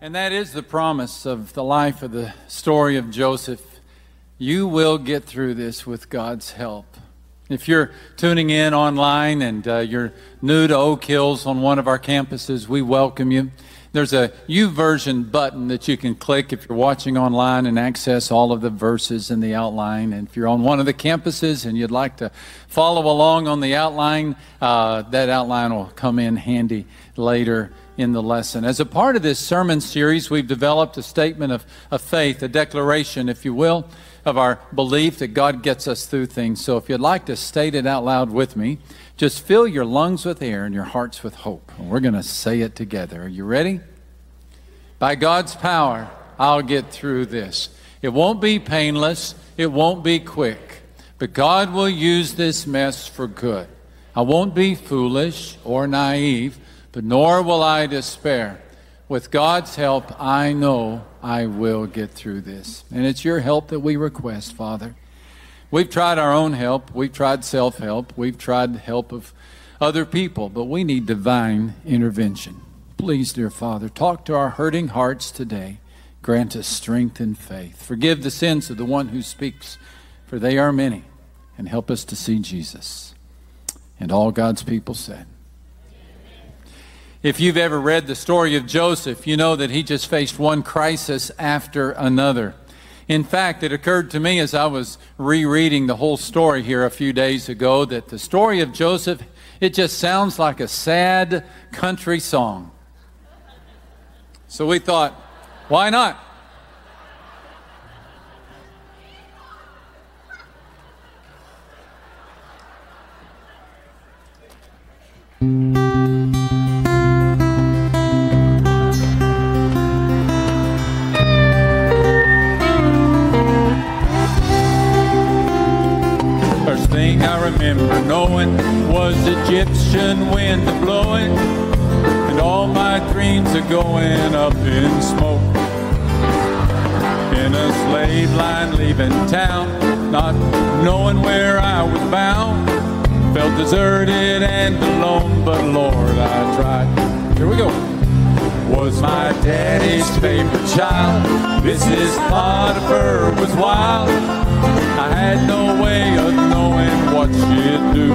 And that is the promise of the life of the story of Joseph. You will get through this with God's help. If you're tuning in online and you're new to Oak Hills on one of our campuses, we welcome you. There's a YouVersion button that you can click if you're watching online and access all of the verses in the outline. And if you're on one of the campuses and you'd like to follow along on the outline, that outline will come in handy later in the lesson. As a part of this sermon series, we've developed a statement of faith, a declaration, if you will, of our belief that God gets us through things. So if you'd like to state it out loud with me, just fill your lungs with air and your hearts with hope. We're going to say it together. Are you ready? By God's power, I'll get through this. It won't be painless. It won't be quick. But God will use this mess for good. I won't be foolish or naive, but nor will I despair. With God's help, I know I will get through this. And it's your help that we request, Father. We've tried our own help. We've tried self-help. We've tried the help of other people, but we need divine intervention. Please, dear Father, talk to our hurting hearts today. Grant us strength and faith. Forgive the sins of the one who speaks, for they are many, and help us to see Jesus. And all God's people said. If you've ever read the story of Joseph, you know that he just faced one crisis after another. In fact, it occurred to me as I was rereading the whole story here a few days ago that the story of Joseph, it just sounds like a sad country song. So we thought, why not? First thing I remember knowing was Egyptian wind blowing, and all my dreams are going up in smoke. In a slave line leaving town, not knowing where I was bound, felt deserted and alone, but Lord, I tried. Here we go. Was my daddy's favorite child. Mrs. Potiphar was wild. I had no way of knowing what she'd do.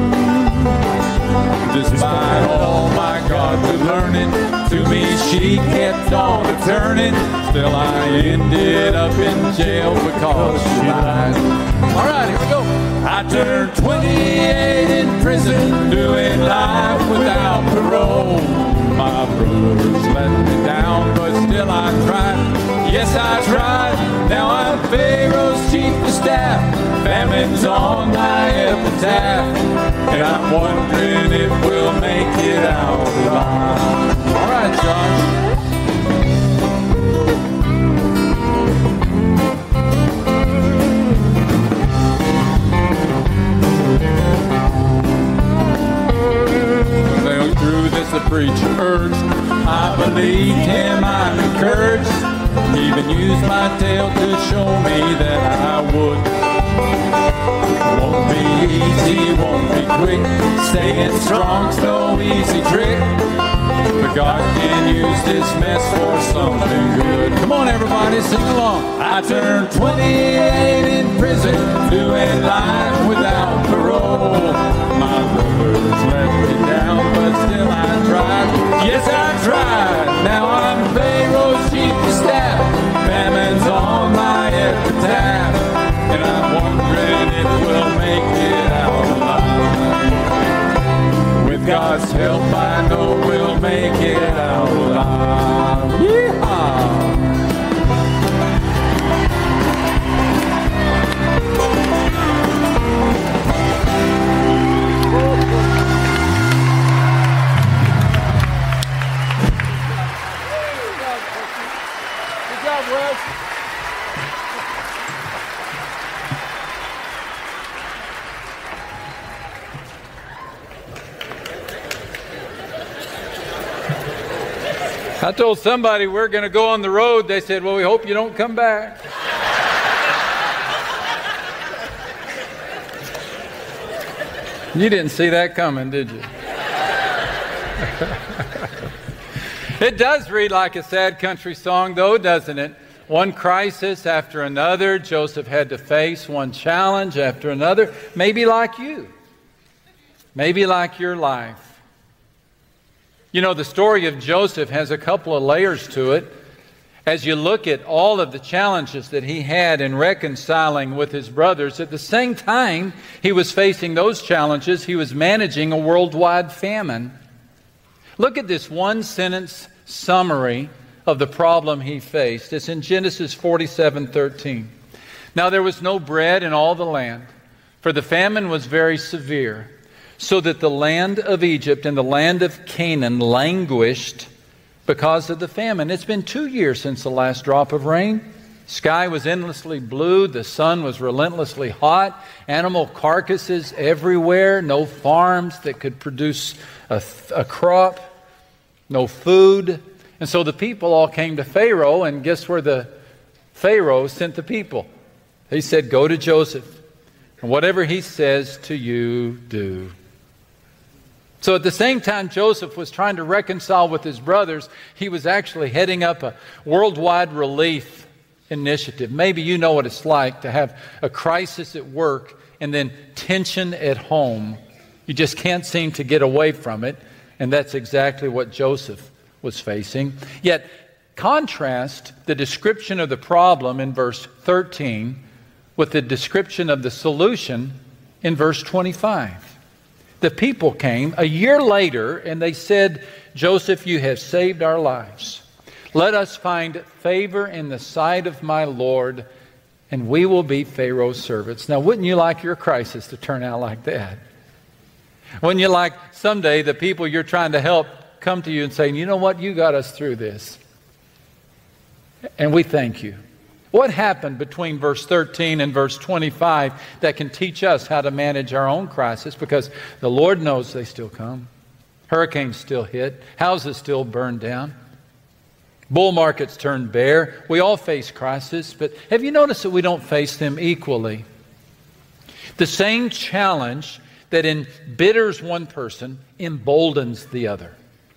Despite all my godly learning, to me she kept on turning. Still I ended up in jail because she lied. All right, here we go. I turned 28 in prison, doing life without parole. My brothers let me down, but still I tried. Yes, I tried. Now I'm Pharaoh's chief of staff. Famine's on my epitaph, and I'm wondering if we'll make it out alive. All right, Josh. Through this the preacher urged, I believed him, I'm encouraged. Even used my tale to show me that I would. Won't be easy, won't be quick. Staying strong's no easy trick. But God can use this mess for something good. Come on, everybody, sing along. I turned 28 in prison, doing life without parole. My brothers let me down, but still I tried. Yes, I tried. Now I'm Pharaoh's chief of staff. Famine's on my epitaph, and I'm wondering if we'll make it out alive. With God's help, I know we'll make it out alive. Yeehaw! Good job, Wes. I told somebody we're going to go on the road. They said, well, we hope you don't come back. You didn't see that coming, did you? It does read like a sad country song, though, doesn't it? One crisis after another, Joseph had to face one challenge after another, maybe like you, maybe like your life. You know, the story of Joseph has a couple of layers to it. As you look at all of the challenges that he had in reconciling with his brothers, at the same time he was facing those challenges, he was managing a worldwide famine. Look at this one-sentence summary of the problem he faced. It's in Genesis 47:13. Now there was no bread in all the land, for the famine was very severe, so that the land of Egypt and the land of Canaan languished because of the famine. It's been 2 years since the last drop of rain. Sky was endlessly blue. The sun was relentlessly hot. Animal carcasses everywhere. No farms that could produce a crop. No food. And so the people all came to Pharaoh, and guess where the Pharaoh sent the people? He said, go to Joseph, and whatever he says to you, do. So at the same time Joseph was trying to reconcile with his brothers, he was actually heading up a worldwide relief initiative. Maybe you know what it's like to have a crisis at work and then tension at home. You just can't seem to get away from it. And that's exactly what Joseph was facing. Yet, contrast the description of the problem in verse 13 with the description of the solution in verse 25. The people came a year later and they said, Joseph, you have saved our lives. Let us find favor in the sight of my Lord, and we will be Pharaoh's servants. Now, wouldn't you like your crisis to turn out like that? Wouldn't you like someday the people you're trying to help come to you and say, you know what, you got us through this, and we thank you. What happened between verse 13 and verse 25 that can teach us how to manage our own crisis? Because the Lord knows they still come. Hurricanes still hit. Houses still burn down. Bull markets turn bare. We all face crisis, but have you noticed that we don't face them equally? The same challenge that embitters one person emboldens the other.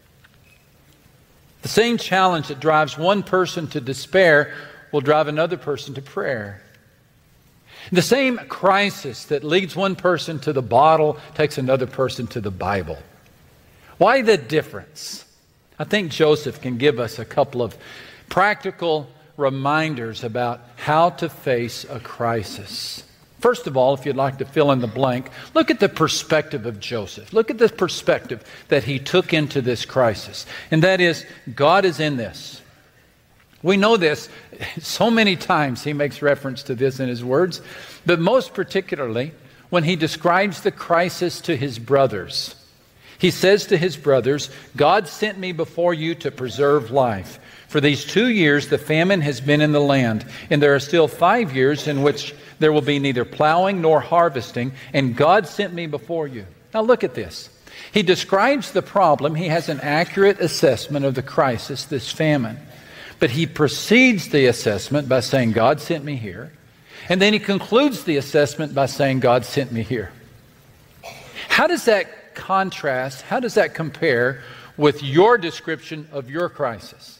The same challenge that drives one person to despair will drive another person to prayer. The same crisis that leads one person to the bottle takes another person to the Bible. Why the difference? I think Joseph can give us a couple of practical reminders about how to face a crisis. First of all, if you'd like to fill in the blank, look at the perspective of Joseph. Look at the perspective that he took into this crisis. And that is, God is in this. We know this. So many times he makes reference to this in his words, but most particularly when he describes the crisis to his brothers. He says to his brothers, God sent me before you to preserve life. For these 2 years the famine has been in the land, and there are still 5 years in which there will be neither plowing nor harvesting, and God sent me before you. Now look at this. He describes the problem. He has an accurate assessment of the crisis, this famine. But he precedes the assessment by saying, God sent me here. And then he concludes the assessment by saying, God sent me here. How does that contrast, how does that compare with your description of your crisis?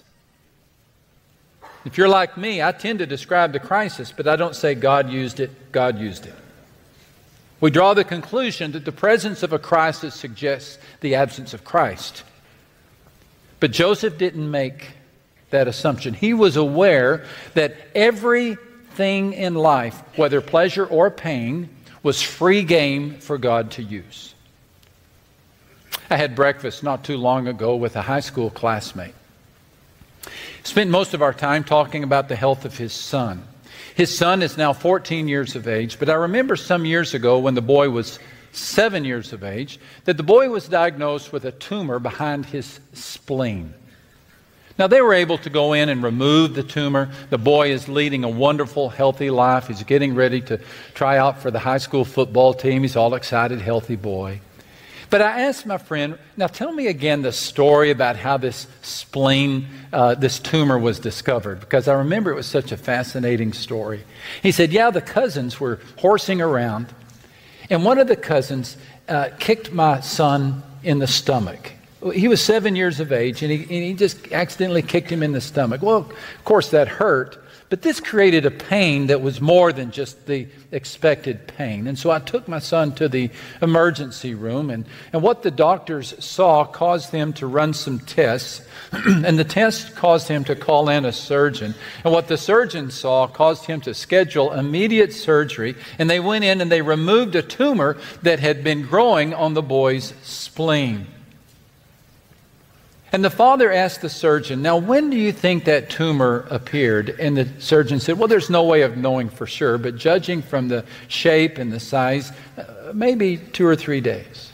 If you're like me, I tend to describe the crisis, but I don't say God used it, God used it. We draw the conclusion that the presence of a crisis suggests the absence of Christ. But Joseph didn't make that assumption. He was aware that everything in life, whether pleasure or pain, was free game for God to use. I had breakfast not too long ago with a high school classmate. Spent most of our time talking about the health of his son. His son is now 14 years of age, but I remember some years ago when the boy was 7 years of age, that the boy was diagnosed with a tumor behind his spleen. Now, they were able to go in and remove the tumor. The boy is leading a wonderful, healthy life. He's getting ready to try out for the high school football team. He's all excited, healthy boy. But I asked my friend, now tell me again the story about how this spleen, this tumor was discovered, because I remember it was such a fascinating story. He said, yeah, the cousins were horsing around, and one of the cousins kicked my son in the stomach. he was 7 years of age, and he just accidentally kicked him in the stomach. Well, of course, that hurt, but this created a pain that was more than just the expected pain. And so I took my son to the emergency room, and what the doctors saw caused them to run some tests, and the test caused him to call in a surgeon. And what the surgeon saw caused him to schedule immediate surgery, and they went in and they removed a tumor that had been growing on the boy's spleen. And the father asked the surgeon, "Now, when do you think that tumor appeared?" And the surgeon said, "Well, there's no way of knowing for sure, but judging from the shape and the size, maybe 2 or 3 days."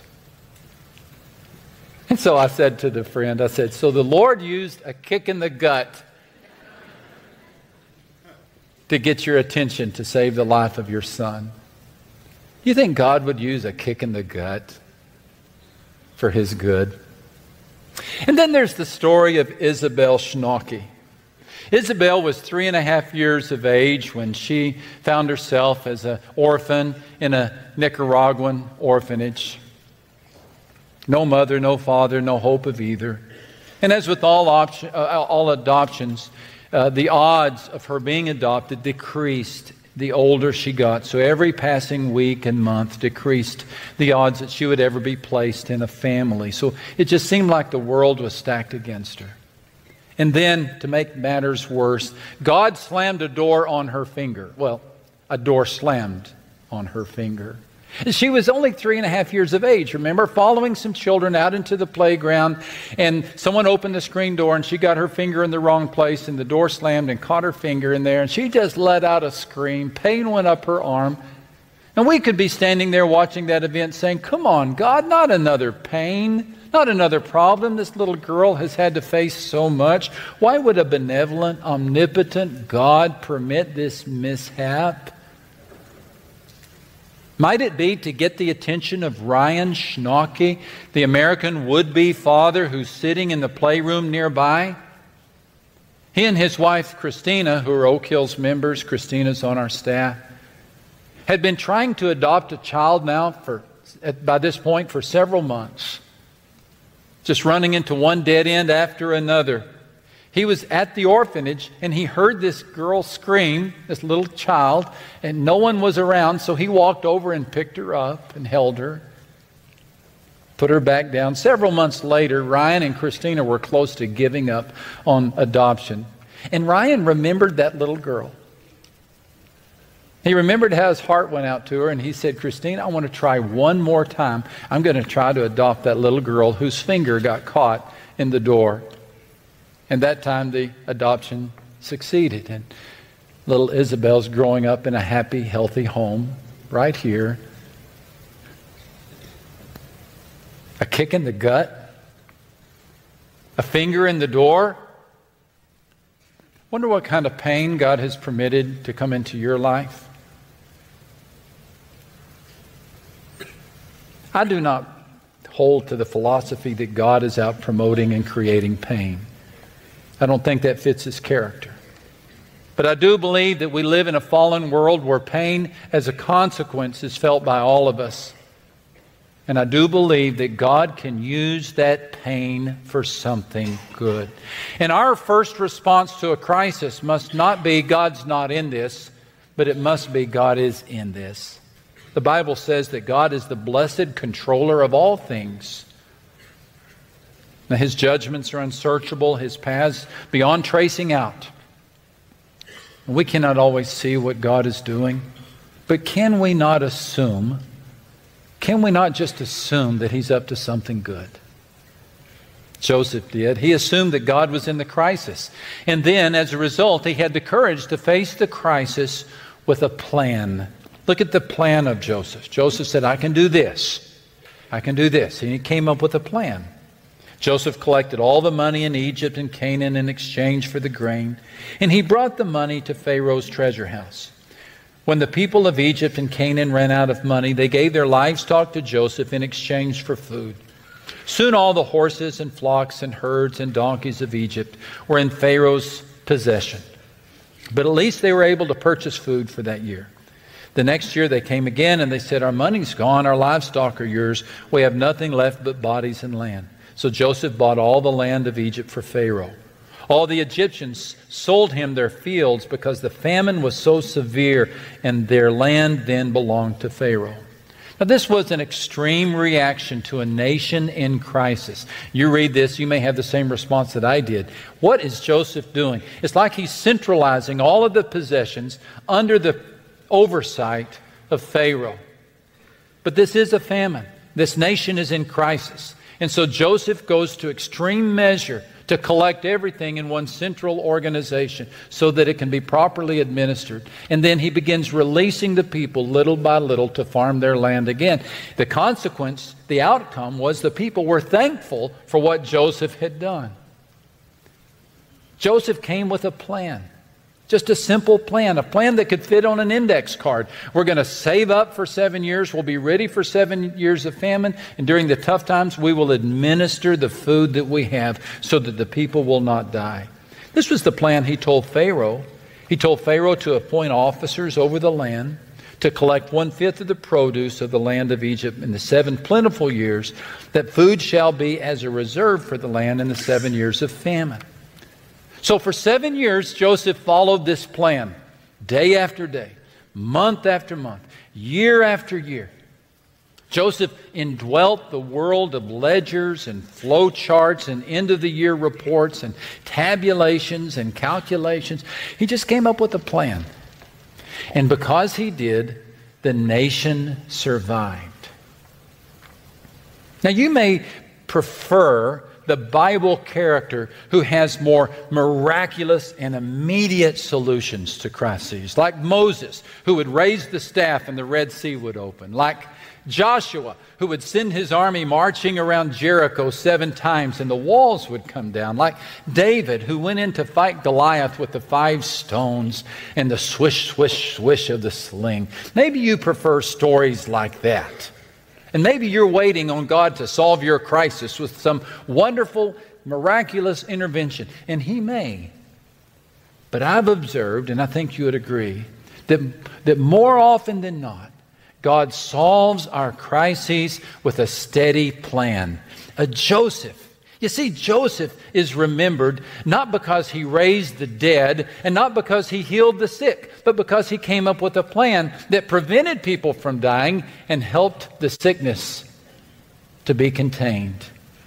And so I said to the friend, I said, "So the Lord used a kick in the gut to get your attention to save the life of your son. You think God would use a kick in the gut for His good?" And then there's the story of Isabel Schnocke. Isabel was 3.5 years of age when she found herself as an orphan in a Nicaraguan orphanage. No mother, no father, no hope of either. And as with all adoptions, the odds of her being adopted decreased the older she got. So every passing week and month decreased the odds that she would ever be placed in a family. So it just seemed like the world was stacked against her. And then, to make matters worse, God slammed a door on her finger. Well, a door slammed on her finger. She was only 3.5 years of age, remember, following some children out into the playground, and someone opened the screen door and she got her finger in the wrong place and the door slammed and caught her finger in there, and she just let out a scream. Pain went up her arm. And we could be standing there watching that event saying, "Come on, God, not another pain, not another problem. This little girl has had to face so much. Why would a benevolent, omnipotent God permit this mishap?" Might it be to get the attention of Ryan Schnocke, the American would-be father who's sitting in the playroom nearby? He and his wife, Christina, who are Oak Hills members, Christina's on our staff, had been trying to adopt a child now by this point for several months, just running into one dead end after another. He was at the orphanage and he heard this girl scream, this little child, and no one was around, so he walked over and picked her up and held her, put her back down. Several months later, Ryan and Christina were close to giving up on adoption. And Ryan remembered that little girl. He remembered how his heart went out to her, and he said, "Christina, I want to try one more time. I'm going to try to adopt that little girl whose finger got caught in the door." And that time the adoption succeeded. And little Isabel's growing up in a happy, healthy home right here. A kick in the gut? A finger in the door? Wonder what kind of pain God has permitted to come into your life? I do not hold to the philosophy that God is out promoting and creating pain. I don't think that fits His character. But I do believe that we live in a fallen world where pain as a consequence is felt by all of us. And I do believe that God can use that pain for something good. And our first response to a crisis must not be, "God's not in this," but it must be, "God is in this." The Bible says that God is the blessed controller of all things. Now, His judgments are unsearchable, His paths beyond tracing out. We cannot always see what God is doing, but can we not just assume that He's up to something good? Joseph did. He assumed that God was in the crisis. And then, as a result, he had the courage to face the crisis with a plan. Look at the plan of Joseph. Joseph said, "I can do this. I can do this." And he came up with a plan. Joseph collected all the money in Egypt and Canaan in exchange for the grain, and he brought the money to Pharaoh's treasure house. When the people of Egypt and Canaan ran out of money, they gave their livestock to Joseph in exchange for food. Soon all the horses and flocks and herds and donkeys of Egypt were in Pharaoh's possession. But at least they were able to purchase food for that year. The next year they came again and they said, "Our money's gone, our livestock are yours. We have nothing left but bodies and land." So Joseph bought all the land of Egypt for Pharaoh. All the Egyptians sold him their fields because the famine was so severe, and their land then belonged to Pharaoh. Now, this was an extreme reaction to a nation in crisis. You read this, you may have the same response that I did. What is Joseph doing? It's like he's centralizing all of the possessions under the oversight of Pharaoh. But this is a famine. This nation is in crisis. And so Joseph goes to extreme measure to collect everything in one central organization so that it can be properly administered. And then he begins releasing the people little by little to farm their land again. The consequence, the outcome, was the people were thankful for what Joseph had done. Joseph came with a plan. Just a simple plan, a plan that could fit on an index card. We're going to save up for 7 years. We'll be ready for 7 years of famine. And during the tough times, we will administer the food that we have so that the people will not die. This was the plan he told Pharaoh. He told Pharaoh to appoint officers over the land to collect 1/5 of the produce of the land of Egypt in the 7 plentiful years, that food shall be as a reserve for the land in the 7 years of famine. So for 7 years, Joseph followed this plan, day after day, month after month, year after year. Joseph indwelt the world of ledgers and flow charts and end-of-the-year reports and tabulations and calculations. He just came up with a plan. And because he did, the nation survived. Now you may prefer the Bible character who has more miraculous and immediate solutions to crises, like Moses, who would raise the staff and the Red Sea would open, like Joshua, who would send his army marching around Jericho 7 times and the walls would come down, like David, who went in to fight Goliath with the 5 stones and the swish, swish, swish of the sling. Maybe you prefer stories like that. And maybe you're waiting on God to solve your crisis with some wonderful, miraculous intervention. And He may. But I've observed, and I think you would agree, that more often than not, God solves our crises with a steady plan. A Joseph. You see, Joseph is remembered not because he raised the dead and not because he healed the sick, but because he came up with a plan that prevented people from dying and helped the sickness to be contained.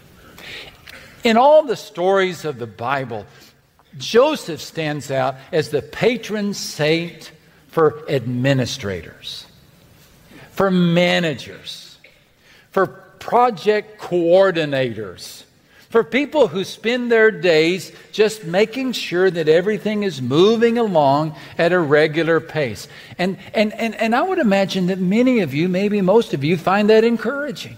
In all the stories of the Bible, Joseph stands out as the patron saint for administrators, for managers, for project coordinators, for people who spend their days just making sure that everything is moving along at a regular pace. And I would imagine that many of you, maybe most of you, find that encouraging.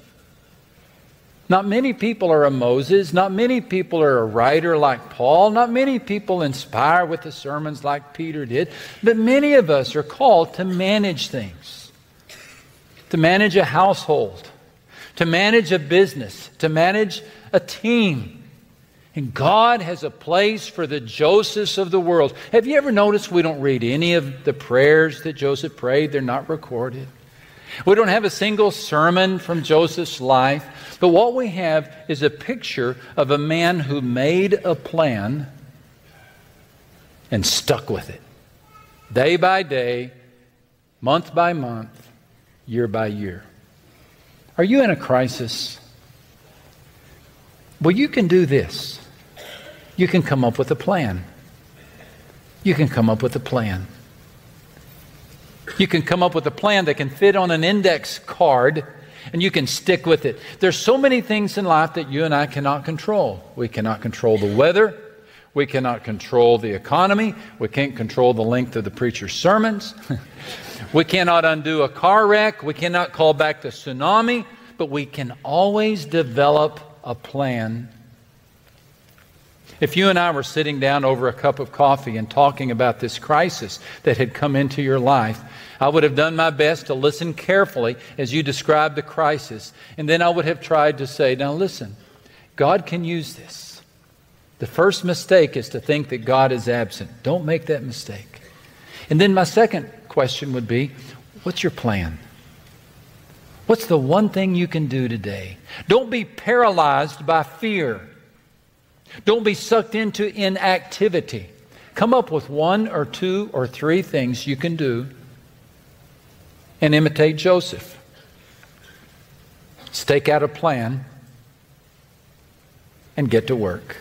Not many people are a Moses. Not many people are a writer like Paul. Not many people inspire with the sermons like Peter did. But many of us are called to manage things. To manage a household. To manage a business. To manage a team. And God has a place for the Josephs of the world. Have you ever noticed we don't read any of the prayers that Joseph prayed? They're not recorded. We don't have a single sermon from Joseph's life. But what we have is a picture of a man who made a plan and stuck with it. Day by day, month by month, year by year. Are you in a crisis? Well, you can do this. You can come up with a plan. You can come up with a plan. You can come up with a plan that can fit on an index card, and you can stick with it. There's so many things in life that you and I cannot control. We cannot control the weather. We cannot control the economy. We can't control the length of the preacher's sermons. We cannot undo a car wreck. We cannot call back the tsunami. But we can always develop a plan. If you and I were sitting down over a cup of coffee and talking about this crisis that had come into your life, I would have done my best to listen carefully as you described the crisis. And then I would have tried to say, now listen, God can use this. The first mistake is to think that God is absent. Don't make that mistake. And then my second question would be, what's your plan? What's the one thing you can do today? Don't be paralyzed by fear. Don't be sucked into inactivity. Come up with 1 or 2 or 3 things you can do and imitate Joseph. Stake out a plan and get to work.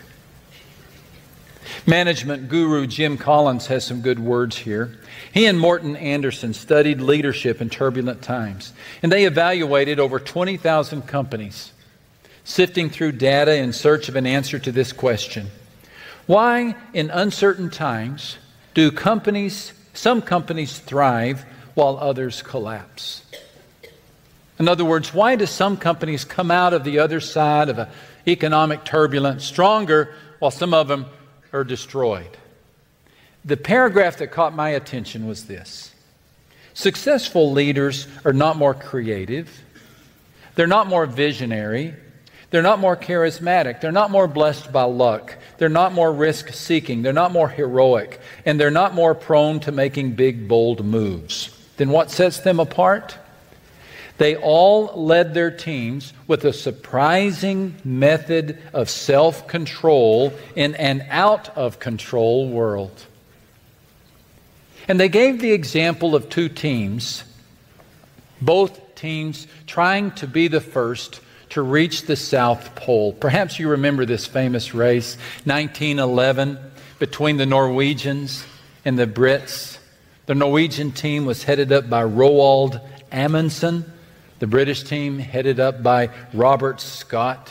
Management guru Jim Collins has some good words here. He and Morton Anderson studied leadership in turbulent times, and they evaluated over 20,000 companies, sifting through data in search of an answer to this question: why, in uncertain times, do some companies thrive while others collapse? In other words, why do some companies come out of the other side of economic turbulence stronger while some of them are destroyed? The paragraph that caught my attention was this: successful leaders are not more creative, they're not more visionary, they're not more charismatic, they're not more blessed by luck, they're not more risk-seeking, they're not more heroic, and they're not more prone to making big, bold moves. Then what sets them apart? They all led their teams with a surprising method of self-control in an out-of-control world. And they gave the example of 2 teams, both teams trying to be the first to reach the South Pole. Perhaps you remember this famous race, 1911, between the Norwegians and the Brits. The Norwegian team was headed up by Roald Amundsen. The British team headed up by Robert Scott.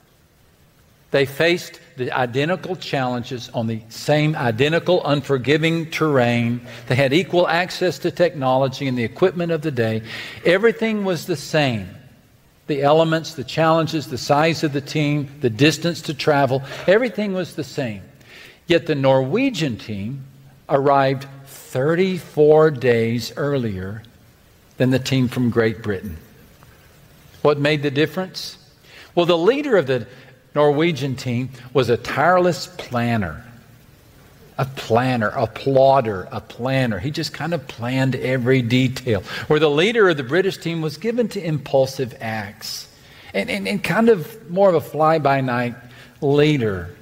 They faced the identical challenges on the same identical unforgiving terrain. They had equal access to technology and the equipment of the day. Everything was the same. The elements, the challenges, the size of the team, the distance to travel, everything was the same. Yet the Norwegian team arrived 34 days earlier than the team from Great Britain. What made the difference? Well, the leader of the Norwegian team was a tireless planner. A plodder, a planner. He just kind of planned every detail. Where the leader of the British team was given to impulsive acts and kind of more of a fly-by-night leader.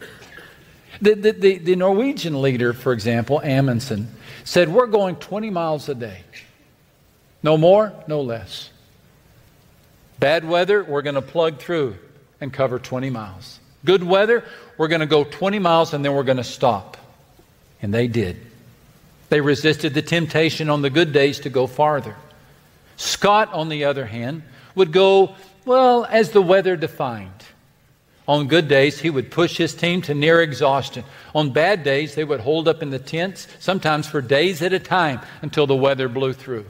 The Norwegian leader, for example, Amundsen, said, we're going 20 miles a day. No more, no less. Bad weather, we're going to plug through and cover 20 miles. Good weather, we're going to go 20 miles and then we're going to stop. And they did. They resisted the temptation on the good days to go farther. Scott, on the other hand, would go, well, as the weather defined. On good days, he would push his team to near exhaustion. On bad days, they would hold up in the tents, sometimes for days at a time, until the weather blew through.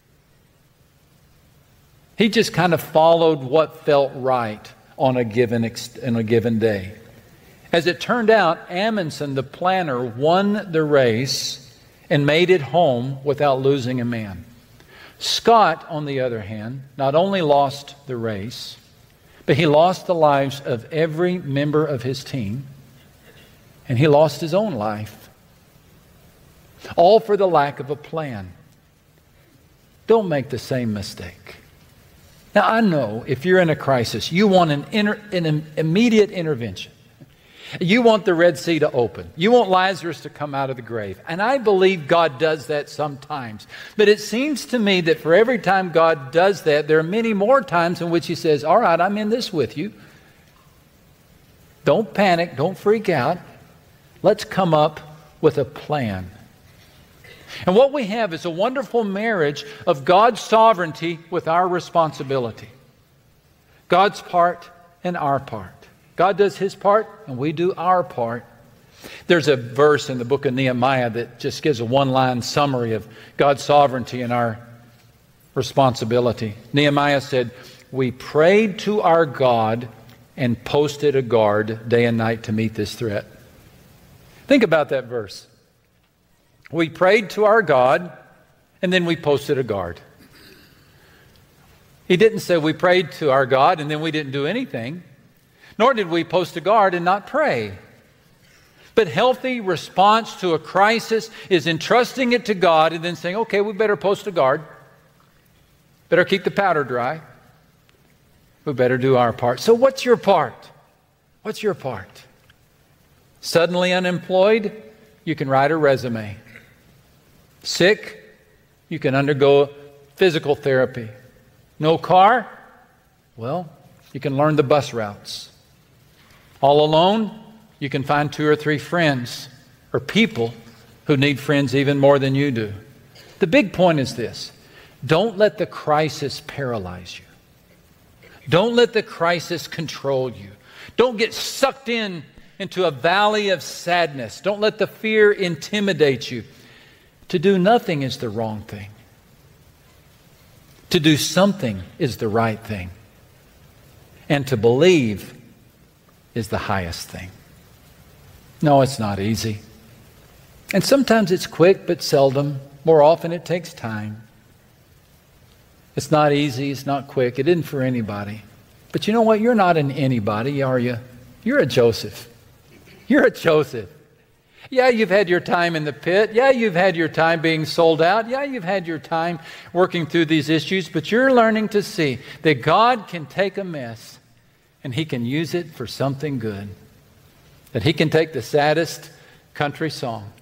He just kind of followed what felt right on a given day. As it turned out, Amundsen, the planner, won the race and made it home without losing a man. Scott, on the other hand, not only lost the race, but he lost the lives of every member of his team, and he lost his own life. All for the lack of a plan. Don't make the same mistake. Now, I know if you're in a crisis, you want an immediate intervention. You want the Red Sea to open. You want Lazarus to come out of the grave. And I believe God does that sometimes. But it seems to me that for every time God does that, there are many more times in which He says, all right, I'm in this with you. Don't panic. Don't freak out. Let's come up with a plan. And what we have is a wonderful marriage of God's sovereignty with our responsibility. God's part and our part. God does His part and we do our part. There's a verse in the book of Nehemiah that just gives a one-line summary of God's sovereignty and our responsibility. Nehemiah said, we prayed to our God and posted a guard day and night to meet this threat. Think about that verse. We prayed to our God, and then we posted a guard. He didn't say we prayed to our God, and then we didn't do anything. Nor did we post a guard and not pray. But healthy response to a crisis is entrusting it to God and then saying, okay, we better post a guard. Better keep the powder dry. we better do our part. So what's your part? What's your part? Suddenly unemployed, you can write a resume. Sick, you can undergo physical therapy. No car? Well, you can learn the bus routes. All alone, you can find 2 or 3 friends or people who need friends even more than you do. The big point is this: don't let the crisis paralyze you. Don't let the crisis control you. Don't get sucked into a valley of sadness. Don't let the fear intimidate you. To do nothing is the wrong thing. To do something is the right thing. And to believe is the highest thing. No, it's not easy. And sometimes it's quick, but seldom. More often it takes time. It's not easy, it's not quick. It isn't for anybody. But you know what? You're not an anybody, are you? You're a Joseph. You're a Joseph. Yeah, you've had your time in the pit. Yeah, you've had your time being sold out. Yeah, you've had your time working through these issues. But you're learning to see that God can take a mess and He can use it for something good. That He can take the saddest country song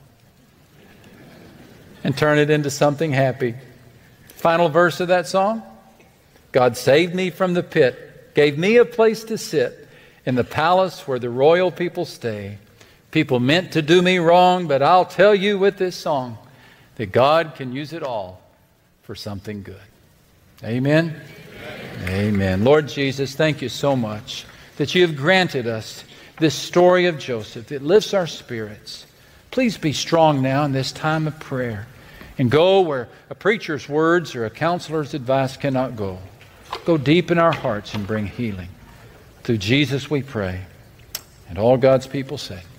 and turn it into something happy. Final verse of that song: God saved me from the pit, gave me a place to sit in the palace where the royal people stay. People meant to do me wrong, but I'll tell you with this song that God can use it all for something good. Amen? Amen. Lord Jesus, thank you so much that you have granted us this story of Joseph. It lifts our spirits. Please be strong now in this time of prayer and go where a preacher's words or a counselor's advice cannot go. Go deep in our hearts and bring healing. Through Jesus we pray. And all God's people say,